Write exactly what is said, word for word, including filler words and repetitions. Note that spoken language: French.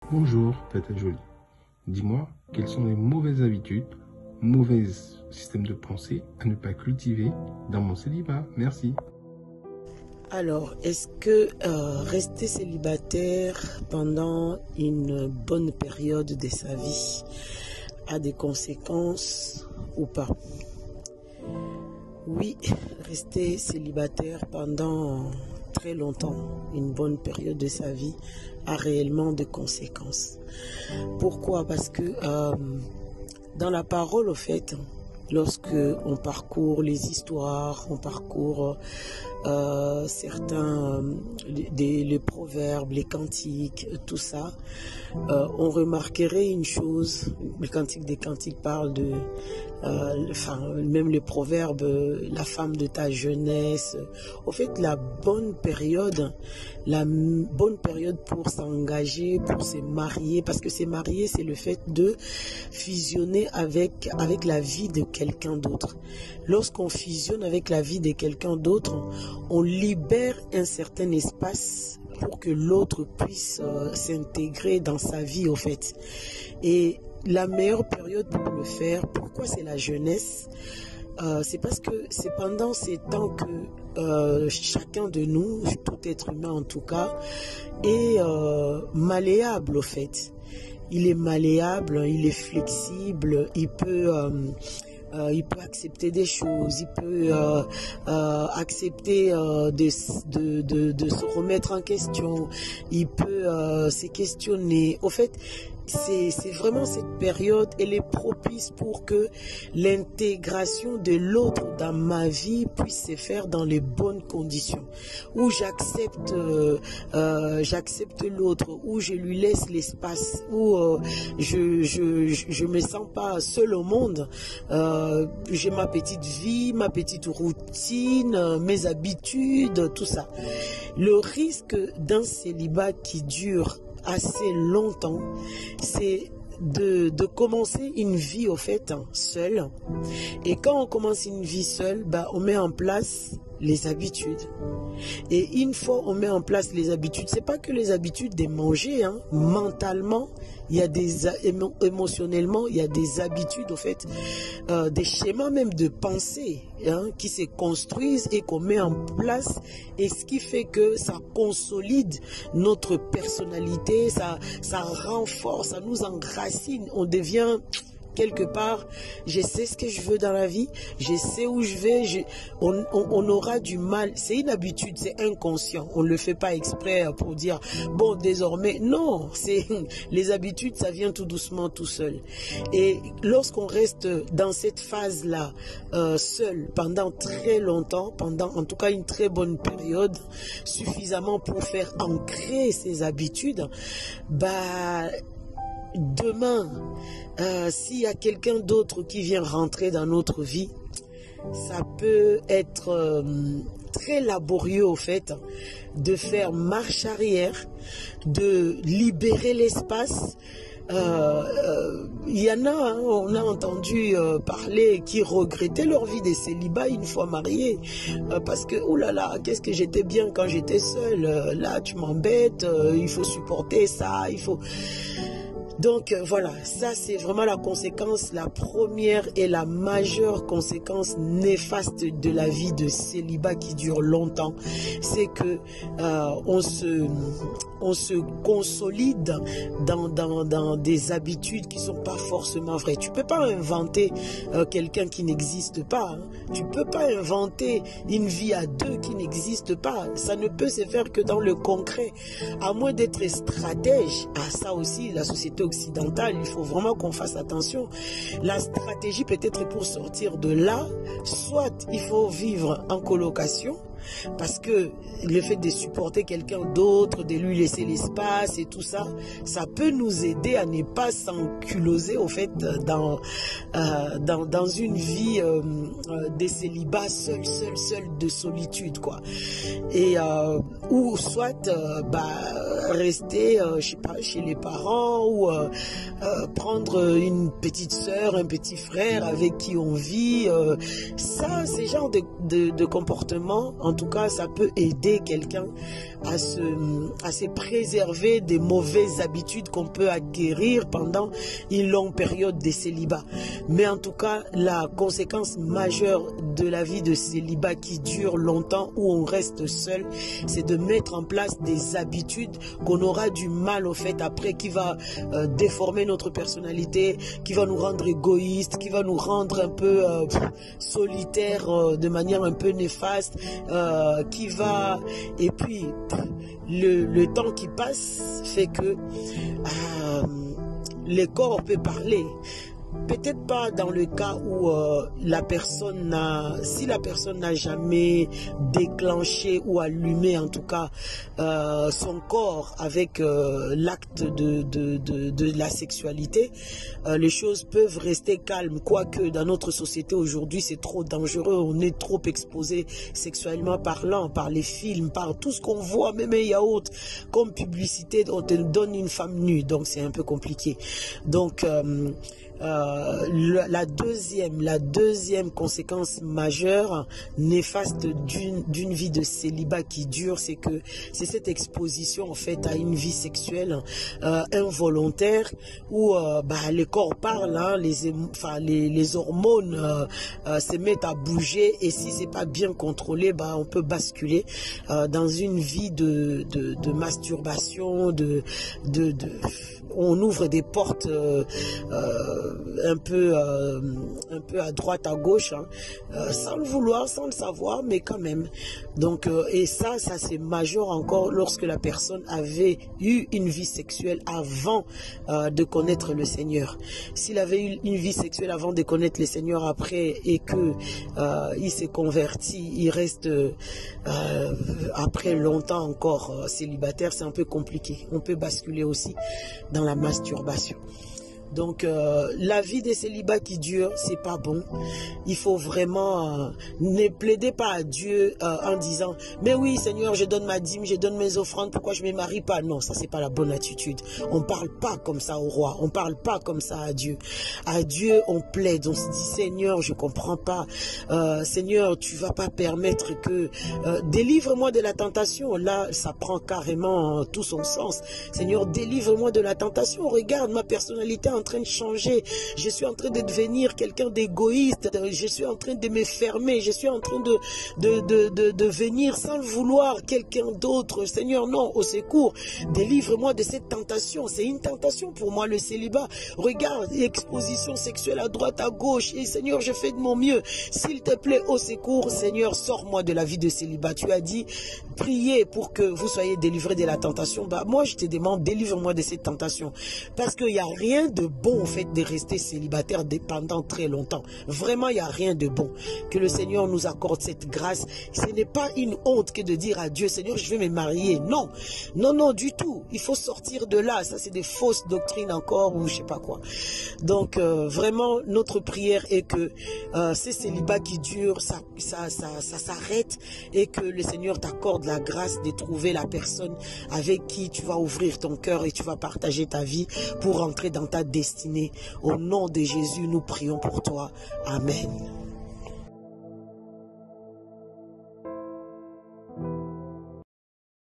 Bonjour, Tata Jolie. Dis-moi, quelles sont les mauvaises habitudes, mauvais systèmes de pensée à ne pas cultiver dans mon célibat? Merci. Alors, est-ce que euh, rester célibataire pendant une bonne période de sa vie a des conséquences ou pas? Oui, rester célibataire pendant très longtemps, une bonne période de sa vie, a réellement des conséquences. Pourquoi? Parce que euh, dans la parole, au fait, lorsque on parcourt les histoires, on parcourt euh, certains, euh, les, les proverbes, les cantiques, tout ça, euh, on remarquerait une chose. Le cantique des cantiques parle de, euh, enfin, même les proverbes, la femme de ta jeunesse. Au fait, la bonne période, la bonne période pour s'engager, pour se marier, parce que se marier, c'est le fait de fusionner avec, avec la vie de quelqu'un d'autre. Lorsqu'on fusionne avec la vie de quelqu'un d'autre, on libère un certain espace pour que l'autre puisse euh, s'intégrer dans sa vie, au fait. Et la meilleure période pour le faire, pourquoi c'est la jeunesse? Euh, c'est parce que c'est pendant ces temps que euh, chacun de nous, tout être humain en tout cas, est euh, malléable, au fait. Il est malléable, il est flexible, il peut... Euh, Euh, il peut accepter des choses, il peut euh, euh, accepter euh, de, de, de, de se remettre en question, il peut euh, se questionner. Au fait, c'est vraiment cette période, elle est propice pour que l'intégration de l'autre dans ma vie puisse se faire dans les bonnes conditions, où j'accepte euh, euh, j'accepte l'autre, où je lui laisse l'espace, où euh, je, je, je me sens pas seul au monde. Euh, j'ai ma petite vie, ma petite routine, mes habitudes, tout ça. Le risque d'un célibat qui dure assez longtemps, c'est de, de commencer une vie, au fait, seule. Et quand on commence une vie seule, bah, on met en place les habitudes. Et une fois on met en place les habitudes, c'est pas que les habitudes de manger, hein. Mentalement, il y a des émo, émotionnellement, il y a des habitudes, au fait, euh, des schémas même de pensée, hein, qui se construisent et qu'on met en place, et ce qui fait que ça consolide notre personnalité, ça, ça renforce, ça nous enracine, on devient quelque part, je sais ce que je veux dans la vie, je sais où je vais, je, on, on, on aura du mal, c'est une habitude, c'est inconscient, on ne le fait pas exprès pour dire, bon, désormais, non, c'est les habitudes, ça vient tout doucement, tout seul. Et lorsqu'on reste dans cette phase-là, euh, seul, pendant très longtemps, pendant en tout cas une très bonne période, suffisamment pour faire ancrer ces habitudes, bah, demain, euh, s'il y a quelqu'un d'autre qui vient rentrer dans notre vie, ça peut être euh, très laborieux, au fait, de faire marche arrière, de libérer l'espace. Il euh, euh, y en a, hein, on a entendu euh, parler, qui regrettaient leur vie de célibat une fois mariés, euh, parce que, oh là là, qu'est-ce que j'étais bien quand j'étais seule, euh, là tu m'embêtes, euh, il faut supporter ça, il faut... Donc euh, voilà, ça c'est vraiment la conséquence, la première et la majeure conséquence néfaste de la vie de célibat qui dure longtemps, c'est que euh, on se on se consolide dans, dans, dans des habitudes qui sont pas forcément vraies. Tu peux pas inventer euh, quelqu'un qui n'existe pas, hein. Tu peux pas inventer une vie à deux qui n'existe pas. Ça ne peut se faire que dans le concret, à moins d'être stratège. À ça aussi, la société occidentale, il faut vraiment qu'on fasse attention. La stratégie peut être pour sortir de là, soit il faut vivre en colocation, parce que le fait de supporter quelqu'un d'autre, de lui laisser l'espace et tout ça, ça peut nous aider à ne pas s'enculoser, au fait, dans, euh, dans, dans une vie euh, de célibat seul, seul, seul, de solitude, quoi. Et, euh, ou soit, euh, bah, rester, euh, je sais pas, chez les parents, ou euh, euh, prendre une petite sœur, un petit frère avec qui on vit. Euh, ça, ces genres de, de, de comportements, en tout cas, ça peut aider quelqu'un à se, à se préserver des mauvaises habitudes qu'on peut acquérir pendant une longue période de célibat. Mais en tout cas, la conséquence majeure de la vie de célibat qui dure longtemps, où on reste seul, c'est de mettre en place des habitudes qu'on aura du mal au fait après, qui va euh, déformer notre personnalité, qui va nous rendre égoïstes, qui va nous rendre un peu euh, solitaires euh, de manière un peu néfaste, euh, qui va... Et puis, le, le temps qui passe fait que euh, le corps peut parler. Peut-être pas dans le cas où euh, la personne n'a, si la personne n'a jamais déclenché ou allumé en tout cas euh, son corps avec euh, l'acte de, de, de, de la sexualité, euh, les choses peuvent rester calmes. Quoique dans notre société aujourd'hui c'est trop dangereux, on est trop exposé sexuellement parlant, par les films, par tout ce qu'on voit, même les yaourts comme publicité, on te donne une femme nue, donc c'est un peu compliqué. Donc euh, Euh, la, la deuxième la deuxième conséquence majeure néfaste d'une d'une vie de célibat qui dure, c'est que c'est cette exposition en fait à une vie sexuelle euh, involontaire où euh, bah, le corps parle, hein, les, enfin, les, les hormones euh, euh, se mettent à bouger, et si c'est pas bien contrôlé, bah, on peut basculer euh, dans une vie de, de, de masturbation, de, de, de on ouvre des portes euh, euh, un peu euh, un peu à droite, à gauche, hein, euh, sans le vouloir, sans le savoir, mais quand même. Donc euh, et ça, ça c'est majeur encore lorsque la personne avait eu une vie sexuelle avant euh, de connaître le Seigneur. S'il avait eu une vie sexuelle avant de connaître le Seigneur après, et que euh, il s'est converti, il reste euh, après longtemps encore euh, célibataire, c'est un peu compliqué. On peut basculer aussi dans la masturbation. Donc euh, la vie des célibats qui dure, c'est pas bon. Il faut vraiment euh, ne plaider pas à Dieu euh, en disant mais oui Seigneur, je donne ma dîme, je donne mes offrandes, pourquoi je me marie pas? Non, ça c'est pas la bonne attitude. On parle pas comme ça au roi, on parle pas comme ça à Dieu. À Dieu on plaide, on se dit Seigneur, je comprends pas, euh, Seigneur, tu vas pas permettre que euh, délivre-moi de la tentation. Là ça prend carrément euh, tout son sens. Seigneur, délivre-moi de la tentation. Regarde ma personnalité en train de changer, je suis en train de devenir quelqu'un d'égoïste, je suis en train de me fermer, je suis en train de, de, de, de, de venir sans le vouloir quelqu'un d'autre. Seigneur, non, au secours, délivre-moi de cette tentation. C'est une tentation pour moi le célibat. Regarde, exposition sexuelle à droite, à gauche, et Seigneur, je fais de mon mieux. S'il te plaît, au secours, Seigneur, sors-moi de la vie de célibat. Tu as dit, priez pour que vous soyez délivrés de la tentation. Bah, moi, je te demande, délivre-moi de cette tentation. Parce qu'il n'y a rien de bon au fait de rester célibataire pendant très longtemps. Vraiment, il n'y a rien de bon. Que le Seigneur nous accorde cette grâce. Ce n'est pas une honte que de dire à Dieu, Seigneur, je vais me marier. Non, non, non, du tout. Il faut sortir de là. Ça, c'est des fausses doctrines encore, ou je sais pas quoi. Donc, euh, vraiment, notre prière est que euh, ces célibats qui durent, ça, ça, ça, ça s'arrête, et que le Seigneur t'accorde la grâce de trouver la personne avec qui tu vas ouvrir ton cœur et tu vas partager ta vie pour entrer dans ta destinée. Au nom de Jésus, nous prions pour toi. Amen.